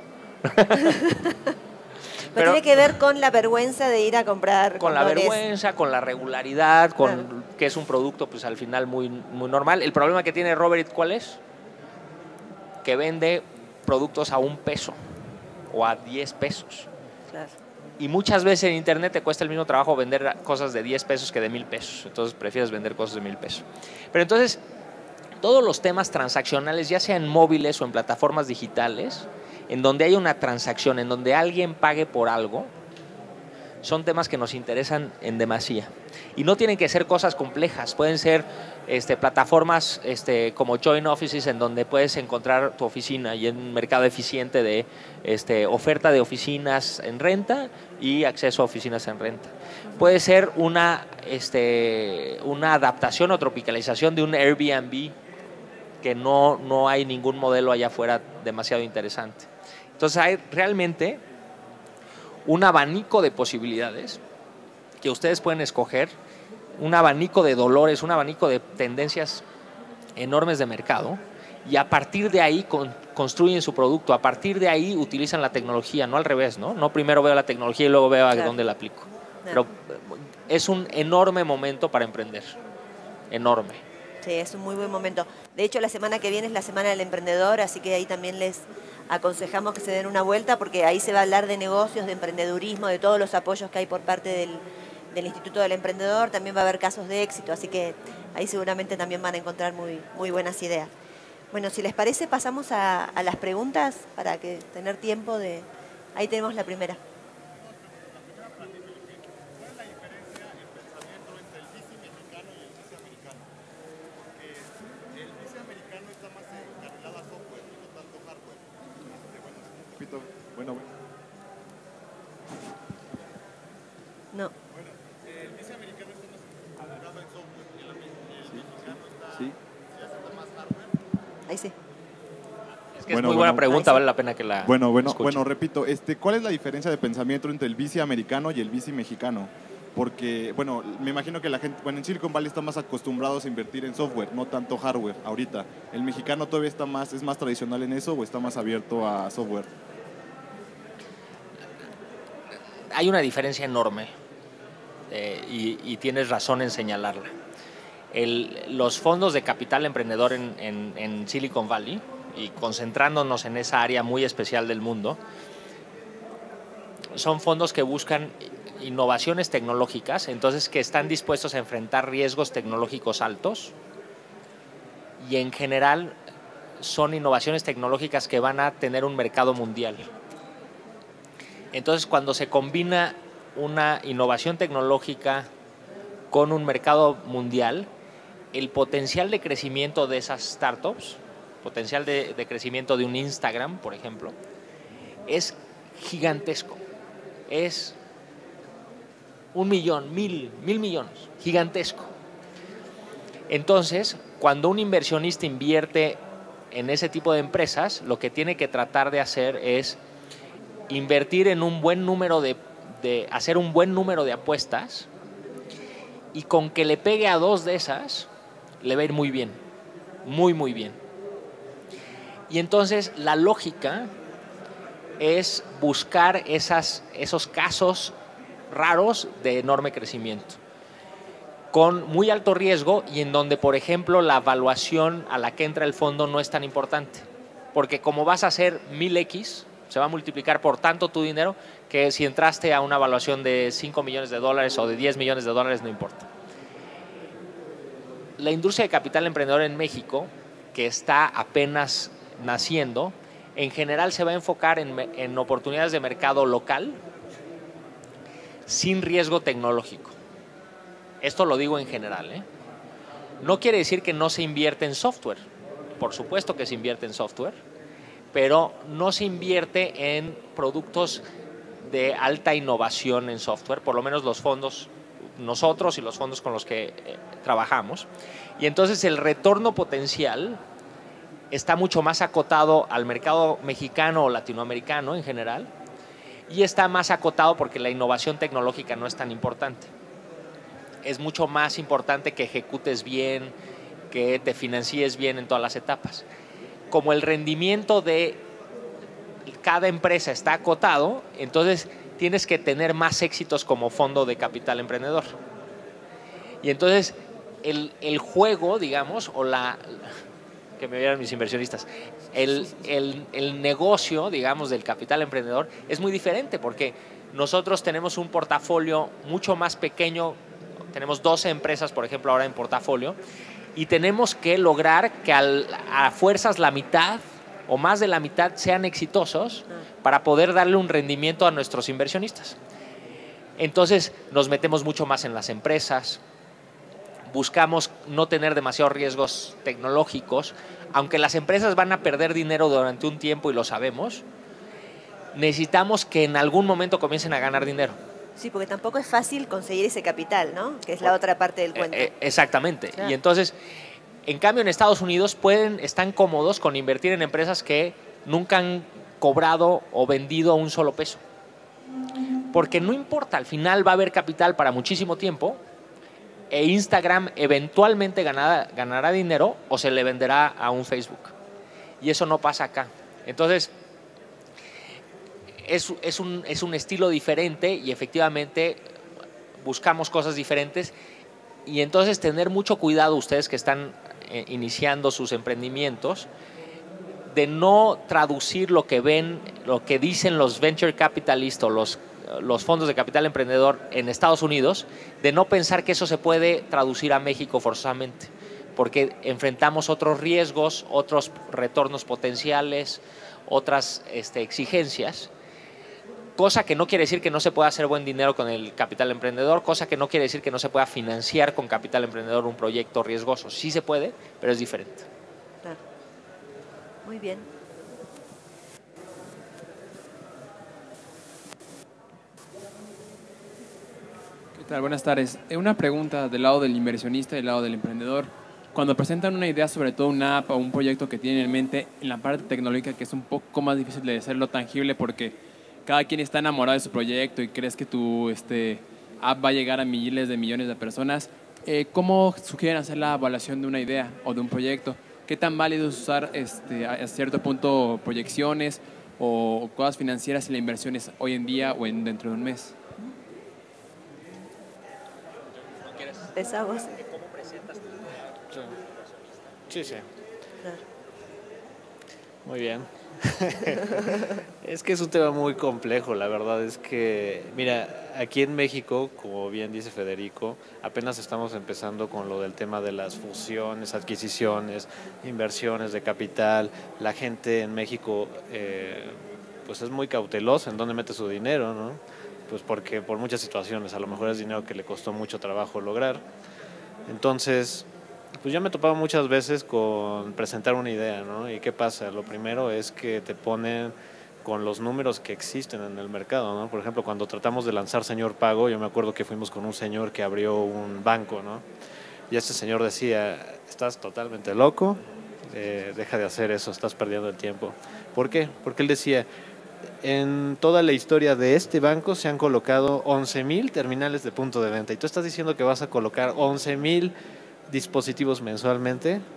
Pero tiene que ver con la vergüenza de ir a comprar Con la condones. vergüenza, con la regularidad, con Claro. que es un producto pues al final muy, muy normal. El problema que tiene Robert, ¿cuál es? Que vende productos a $1 o a 10 pesos. Claro. Y muchas veces en internet te cuesta el mismo trabajo vender cosas de 10 pesos que de 1,000 pesos. Entonces prefieres vender cosas de 1,000 pesos. Pero entonces, todos los temas transaccionales, ya sea en móviles o en plataformas digitales, en donde hay una transacción, en donde alguien pague por algo, son temas que nos interesan en demasía. Y no tienen que ser cosas complejas, pueden ser plataformas como Join Offices, en donde puedes encontrar tu oficina y en un mercado eficiente de oferta de oficinas en renta y acceso a oficinas en renta. Puede ser una adaptación o tropicalización de un Airbnb, que no hay ningún modelo allá afuera demasiado interesante. Entonces hay realmente un abanico de posibilidades que ustedes pueden escoger, un abanico de dolores, un abanico de tendencias enormes de mercado, y a partir de ahí construyen su producto, a partir de ahí utilizan la tecnología, no al revés, ¿no? No primero veo la tecnología y luego veo a dónde la aplico. Claro. Pero es un enorme momento para emprender, enorme. Sí, es un muy buen momento. De hecho, la semana que viene es la Semana del Emprendedor, así que ahí también les aconsejamos que se den una vuelta, porque ahí se va a hablar de negocios, de emprendedurismo, de todos los apoyos que hay por parte del Instituto del Emprendedor. También va a haber casos de éxito, así que ahí seguramente también van a encontrar muy, muy buenas ideas. Bueno, si les parece, pasamos a las preguntas para que tener tiempo de... Ahí tenemos la primera. Bueno. No. El vice americano está más enfocado en software y el mexicano está haciendo más hardware. Ahí sí. Es que es muy buena pregunta, vale la pena que la escuchen. Bueno, repito, ¿cuál es la diferencia de pensamiento entre el vice americano y el vice mexicano? Porque, bueno, me imagino que la gente, en Silicon Valley están más acostumbrados a invertir en software, no tanto hardware ahorita. ¿El mexicano todavía es más tradicional en eso o está más abierto a software? Hay una diferencia enorme y tienes razón en señalarla. Los fondos de capital emprendedor en Silicon Valley, y concentrándonos en esa área muy especial del mundo, son fondos que buscan innovaciones tecnológicas, entonces que están dispuestos a enfrentar riesgos tecnológicos altos, y en general son innovaciones tecnológicas que van a tener un mercado mundial. Entonces, cuando se combina una innovación tecnológica con un mercado mundial, el potencial de crecimiento de esas startups, potencial de crecimiento de un Instagram, por ejemplo, es gigantesco. Es 1 millón, 1,000 millones, gigantesco. Entonces, cuando un inversionista invierte en ese tipo de empresas, lo que tiene que tratar de hacer es invertir en un buen número hacer un buen número de apuestas, y con que le pegue a 2 de esas, le va a ir muy bien, muy, muy bien. Y entonces la lógica es buscar esos casos raros de enorme crecimiento, con muy alto riesgo y en donde, por ejemplo, la evaluación a la que entra el fondo no es tan importante. Porque como vas a hacer 1000X, se va a multiplicar por tanto tu dinero que si entraste a una evaluación de $5 millones o de $10 millones, no importa. La industria de capital emprendedor en México, que está apenas naciendo, en general se va a enfocar en oportunidades de mercado local sin riesgo tecnológico. Esto lo digo en general, ¿eh? No quiere decir que no se invierte en software. Por supuesto que se invierte en software, pero no se invierte en productos de alta innovación en software, por lo menos los fondos, nosotros y los fondos con los que trabajamos. Y entonces el retorno potencial está mucho más acotado al mercado mexicano o latinoamericano en general, y está más acotado porque la innovación tecnológica no es tan importante. Es mucho más importante que ejecutes bien, que te financies bien en todas las etapas. Como el rendimiento de cada empresa está acotado, entonces tienes que tener más éxitos como fondo de capital emprendedor. Y entonces el juego, digamos, o que me vieran mis inversionistas, el negocio, digamos, del capital emprendedor es muy diferente porque nosotros tenemos un portafolio mucho más pequeño, tenemos 12 empresas, por ejemplo, ahora en portafolio, y tenemos que lograr que a fuerzas la mitad o más de la mitad sean exitosos para poder darle un rendimiento a nuestros inversionistas. Entonces nos metemos mucho más en las empresas, buscamos no tener demasiados riesgos tecnológicos, aunque las empresas van a perder dinero durante un tiempo y lo sabemos, necesitamos que en algún momento comiencen a ganar dinero. Sí, porque tampoco es fácil conseguir ese capital, ¿no? Que es la otra parte del cuento. Exactamente. Claro. Y entonces, en cambio, en Estados Unidos están cómodos con invertir en empresas que nunca han cobrado o vendido un solo peso. Porque no importa, al final va a haber capital para muchísimo tiempo e Instagram eventualmente ganará dinero o se le venderá a un Facebook. Y eso no pasa acá. Entonces, es un estilo diferente y efectivamente buscamos cosas diferentes, y entonces tener mucho cuidado ustedes que están iniciando sus emprendimientos de no traducir lo que ven, lo que dicen los venture capitalists o los fondos de capital emprendedor en Estados Unidos, de no pensar que eso se puede traducir a México forzosamente, porque enfrentamos otros riesgos, otros retornos potenciales, otras exigencias. Cosa que no quiere decir que no se pueda hacer buen dinero con el capital emprendedor, cosa que no quiere decir que no se pueda financiar con capital emprendedor un proyecto riesgoso. Sí se puede, pero es diferente. Claro. Muy bien. ¿Qué tal? Buenas tardes. Una pregunta del lado del inversionista y del lado del emprendedor. Cuando presentan una idea, sobre todo una app o un proyecto que tienen en mente, en la parte tecnológica, que es un poco más difícil de hacerlo tangible porque cada quien está enamorado de su proyecto y crees que tu app va a llegar a miles de millones de personas, ¿cómo sugieren hacer la evaluación de una idea o de un proyecto? ¿Qué tan válido es usar a cierto punto proyecciones o cosas financieras y la inversión es hoy en día o dentro de un mes? Empezamos. ¿Cómo presentas? Sí. Claro. Muy bien. Es que es un tema muy complejo, la verdad es que, mira, aquí en México, como bien dice Federico, apenas estamos empezando con lo del tema de las fusiones, adquisiciones, inversiones de capital. La gente en México pues es muy cautelosa en dónde mete su dinero, ¿no? Pues porque por muchas situaciones, a lo mejor es dinero que le costó mucho trabajo lograr. Entonces, pues yo me he topado muchas veces con presentar una idea, ¿no? ¿Y qué pasa? Lo primero es que te ponen con los números que existen en el mercado, ¿no? Por ejemplo, cuando tratamos de lanzar Señor Pago, yo me acuerdo que fuimos con un señor que abrió un banco, ¿no? Y este señor decía, estás totalmente loco, deja de hacer eso, estás perdiendo el tiempo. ¿Por qué? Porque él decía, en toda la historia de este banco se han colocado 11,000 terminales de punto de venta y tú estás diciendo que vas a colocar 11,000 dispositivos mensualmente.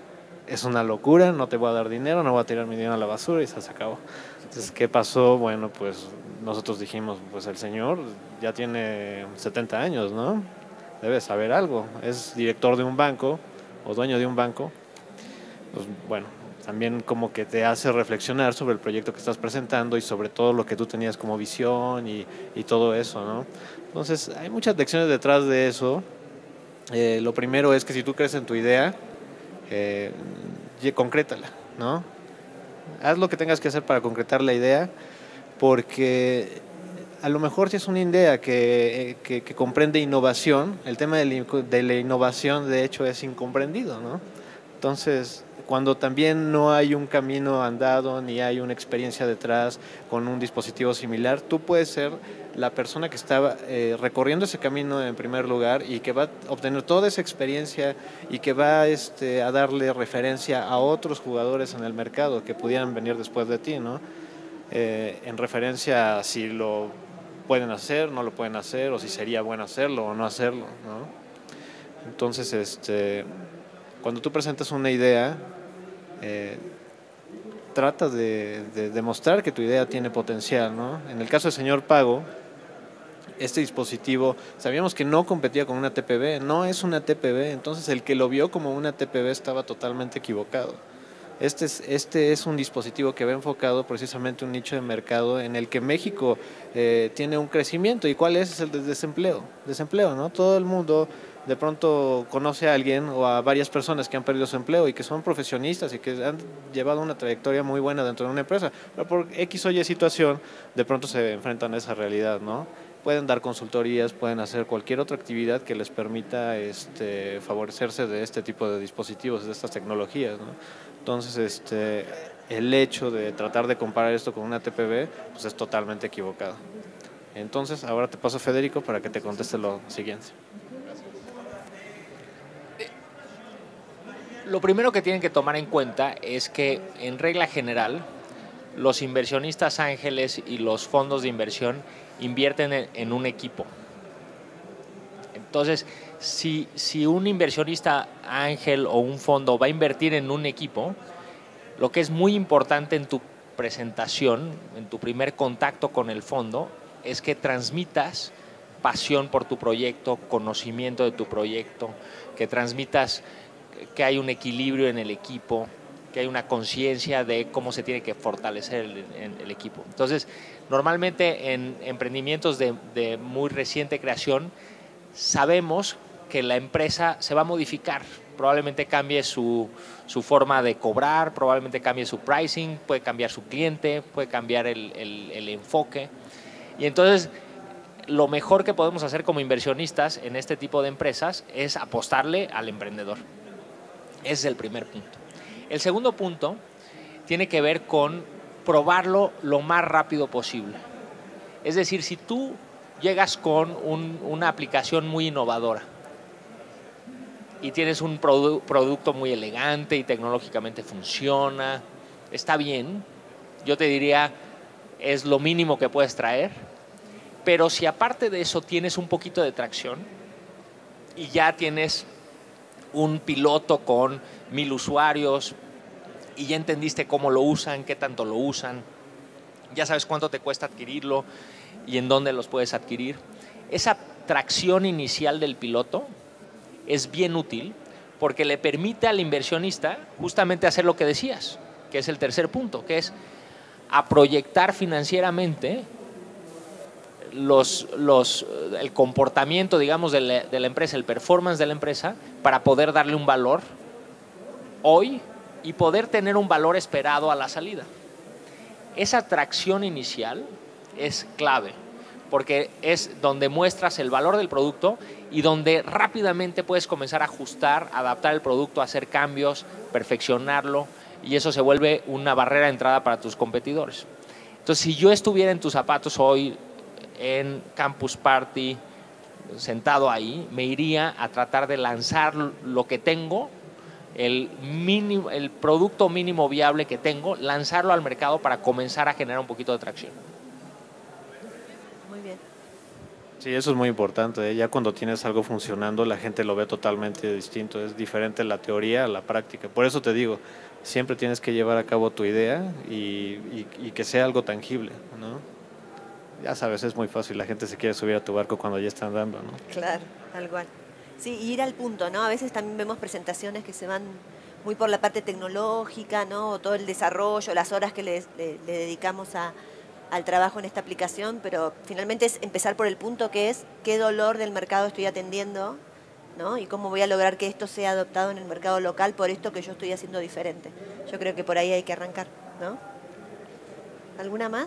es una locura, no te voy a dar dinero, no voy a tirar mi dinero a la basura y se acabó. Entonces, ¿qué pasó? Bueno, pues nosotros dijimos, pues el señor ya tiene 70 años, ¿no? Debe saber algo, es director de un banco o dueño de un banco, pues bueno, también como que te hace reflexionar sobre el proyecto que estás presentando y sobre todo lo que tú tenías como visión y todo eso, ¿no? Entonces, hay muchas lecciones detrás de eso. Lo primero es que si tú crees en tu idea, concrétala, ¿no? Haz lo que tengas que hacer para concretar la idea, porque a lo mejor si es una idea que comprende innovación, el tema de la innovación de hecho es incomprendido, ¿no? Entonces, cuando también no hay un camino andado ni hay una experiencia detrás con un dispositivo similar, tú puedes ser la persona que está recorriendo ese camino en primer lugar y que va a obtener toda esa experiencia y que va a darle referencia a otros jugadores en el mercado que pudieran venir después de ti, ¿no? En referencia a si lo pueden hacer, no lo pueden hacer, o si sería bueno hacerlo o no hacerlo, ¿no? Entonces, cuando tú presentas una idea, trata de demostrar que tu idea tiene potencial, ¿no? En el caso del señor Pago, este dispositivo, sabíamos que no competía con una TPV, no es una TPV, entonces el que lo vio como una TPV estaba totalmente equivocado. Este es un dispositivo que va enfocado precisamente a un nicho de mercado en el que México tiene un crecimiento. ¿Y cuál es? Es el de desempleo, ¿no? Todo el mundo de pronto conoce a alguien o a varias personas que han perdido su empleo y que son profesionistas y que han llevado una trayectoria muy buena dentro de una empresa, pero por X o Y situación de pronto se enfrentan a esa realidad, ¿no? Pueden dar consultorías, pueden hacer cualquier otra actividad que les permita favorecerse de este tipo de dispositivos, de estas tecnologías, ¿no? Entonces, el hecho de tratar de comparar esto con una TPV, pues es totalmente equivocado. Entonces, ahora te paso a Federico para que te conteste lo siguiente. Lo primero que tienen que tomar en cuenta es que, en regla general, los inversionistas ángeles y los fondos de inversión invierten en un equipo. Entonces, si un inversionista ángel o un fondo va a invertir en un equipo, lo que es muy importante en tu presentación, en tu primer contacto con el fondo, es que transmitas pasión por tu proyecto, conocimiento de tu proyecto, que transmitas que hay un equilibrio en el equipo, que hay una conciencia de cómo se tiene que fortalecer el equipo. Entonces, normalmente en emprendimientos de muy reciente creación, sabemos que la empresa se va a modificar, probablemente cambie su forma de cobrar, probablemente cambie su pricing, puede cambiar su cliente, puede cambiar el enfoque. Y entonces, lo mejor que podemos hacer como inversionistas en este tipo de empresas es apostarle al emprendedor. Ese es el primer punto. El segundo punto tiene que ver con probarlo lo más rápido posible. Es decir, si tú llegas con una aplicación muy innovadora y tienes un producto muy elegante y tecnológicamente funciona, está bien, yo te diría, es lo mínimo que puedes traer, pero si aparte de eso tienes un poquito de tracción y ya tienes un piloto con 1000 usuarios y ya entendiste cómo lo usan, qué tanto lo usan, ya sabes cuánto te cuesta adquirirlo y en dónde los puedes adquirir. Esa tracción inicial del piloto es bien útil porque le permite al inversionista justamente hacer lo que decías, que es el tercer punto, que es a proyectar financieramente el comportamiento, digamos, de la empresa, el performance de la empresa, para poder darle un valor hoy y poder tener un valor esperado a la salida. Esa tracción inicial es clave, porque es donde muestras el valor del producto y donde rápidamente puedes comenzar a ajustar, adaptar el producto, hacer cambios, perfeccionarlo, y eso se vuelve una barrera de entrada para tus competidores. Entonces, si yo estuviera en tus zapatos hoy en Campus Party, sentado ahí, me iría a tratar de lanzar lo que tengo, el producto mínimo viable que tengo, lanzarlo al mercado para comenzar a generar un poquito de tracción. Muy bien. Sí, eso es muy importante, ¿eh? Ya cuando tienes algo funcionando, la gente lo ve totalmente distinto. Es diferente la teoría a la práctica. Por eso te digo, siempre tienes que llevar a cabo tu idea y que sea algo tangible, ¿no? Ya sabes, es muy fácil. La gente se quiere subir a tu barco cuando ya está andando, ¿no? Claro, tal cual. Sí, y ir al punto, ¿no? A veces también vemos presentaciones que se van muy por la parte tecnológica, ¿no? O todo el desarrollo, las horas que le dedicamos al trabajo en esta aplicación, pero finalmente es empezar por el punto que es qué dolor del mercado estoy atendiendo, ¿no? Y cómo voy a lograr que esto sea adoptado en el mercado local por esto que yo estoy haciendo diferente. Yo creo que por ahí hay que arrancar, ¿no? ¿Alguna más?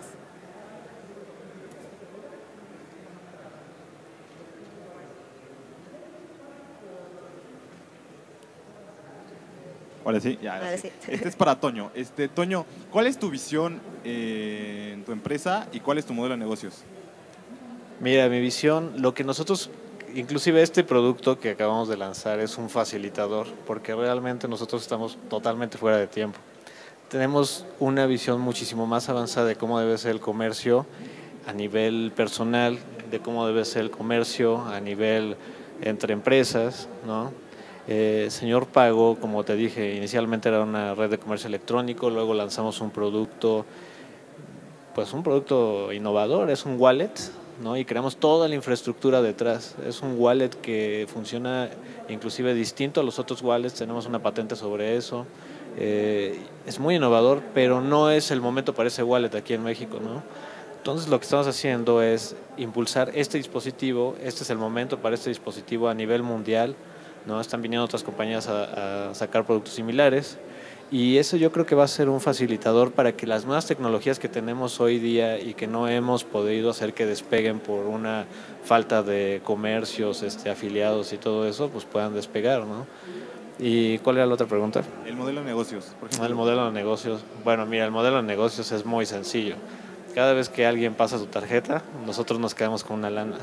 Ahora sí, ya. Ahora sí. Este es para Toño. Toño, ¿cuál es tu visión en tu empresa y cuál es tu modelo de negocios? Mira, mi visión, lo que nosotros, inclusive este producto que acabamos de lanzar es un facilitador, porque realmente nosotros estamos totalmente fuera de tiempo. Tenemos una visión muchísimo más avanzada de cómo debe ser el comercio a nivel personal, de cómo debe ser el comercio a nivel entre empresas, ¿no? Señor Pago, como te dije, inicialmente era una red de comercio electrónico, luego lanzamos un producto, pues un producto innovador, es un wallet, ¿no? Y creamos toda la infraestructura detrás. Es un wallet que funciona inclusive distinto a los otros wallets, tenemos una patente sobre eso. Es muy innovador, pero no es el momento para ese wallet aquí en México, ¿no? Entonces lo que estamos haciendo es impulsar este dispositivo, este es el momento para este dispositivo a nivel mundial, ¿no? Están viniendo otras compañías a sacar productos similares y eso yo creo que va a ser un facilitador para que las nuevas tecnologías que tenemos hoy día y que no hemos podido hacer que despeguen por una falta de comercios afiliados y todo eso, pues puedan despegar, ¿no? ¿Y cuál era la otra pregunta? El modelo de negocios, por ejemplo. El modelo de negocios. Bueno, mira, el modelo de negocios es muy sencillo. Cada vez que alguien pasa su tarjeta, nosotros nos quedamos con una lana.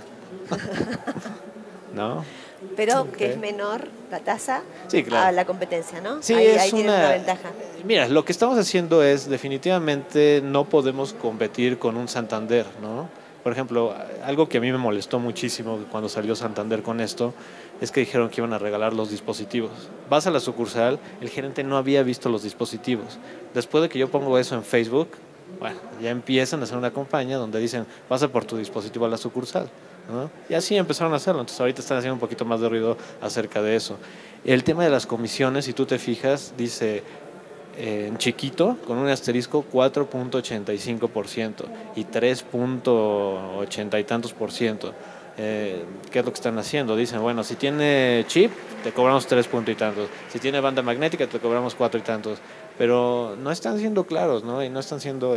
¿No? Pero Okay. que es menor la tasa Sí, claro. a la competencia, ¿no? Sí, ahí tiene una ventaja. Mira, lo que estamos haciendo es, definitivamente no podemos competir con un Santander, ¿no? Por ejemplo, algo que a mí me molestó muchísimo cuando salió Santander con esto, es que dijeron que iban a regalar los dispositivos. Vas a la sucursal, el gerente no había visto los dispositivos. Después de que yo pongo eso en Facebook, bueno, ya empiezan a hacer una campaña donde dicen, pasa por tu dispositivo a la sucursal, ¿no? Y así empezaron a hacerlo, entonces ahorita están haciendo un poquito más de ruido acerca de eso. El tema de las comisiones, si tú te fijas, dice en chiquito, con un asterisco, 4.85% y 3.80 y tantos por ciento. ¿Qué es lo que están haciendo? Dicen, bueno, si tiene chip, te cobramos 3 puntos y tantos. Si tiene banda magnética, te cobramos 4 y tantos. Pero no están siendo claros, ¿no? Y no están siendo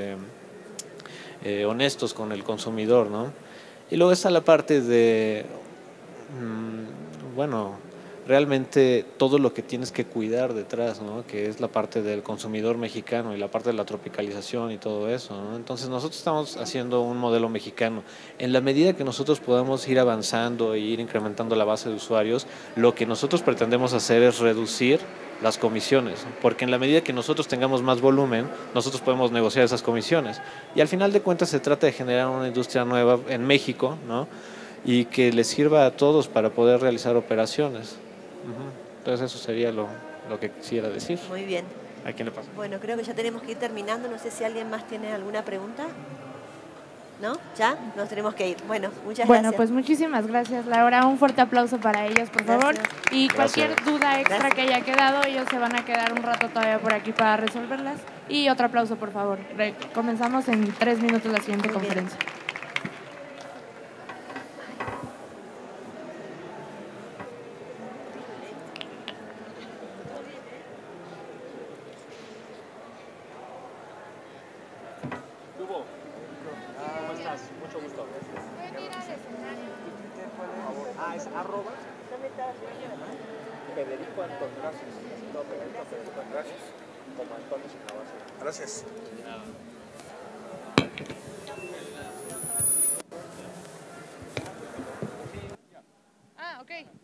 honestos con el consumidor, ¿no? Y luego está la parte de, bueno, realmente todo lo que tienes que cuidar detrás, ¿no? Que es la parte del consumidor mexicano y la parte de la tropicalización y todo eso, ¿no? Entonces nosotros estamos haciendo un modelo mexicano. En la medida que nosotros podamos ir avanzando e ir incrementando la base de usuarios, lo que nosotros pretendemos hacer es reducir las comisiones, porque en la medida que nosotros tengamos más volumen, nosotros podemos negociar esas comisiones. Y al final de cuentas se trata de generar una industria nueva en México, ¿no? Y que les sirva a todos para poder realizar operaciones. Entonces eso sería lo que quisiera decir. Muy bien. ¿A quién le pasa? Bueno, creo que ya tenemos que ir terminando. No sé si alguien más tiene alguna pregunta. ¿No? ¿Ya? Nos tenemos que ir. Bueno, muchas Bueno, gracias. pues muchísimas gracias, Laura. Un fuerte aplauso para ellos, por favor. Gracias. Y cualquier Gracias. duda extra Gracias. que haya quedado, ellos se van a quedar un rato todavía por aquí para resolverlas. Y otro aplauso, por favor. Comenzamos en 3 minutos la siguiente Muy bien. conferencia. ¿Cómo estás? Mucho gusto. Ah, es arroba Federico Antonio. Gracias. No, Federico Antonio. Gracias. Como Antonio Sinabaza. Gracias. Ah, ok.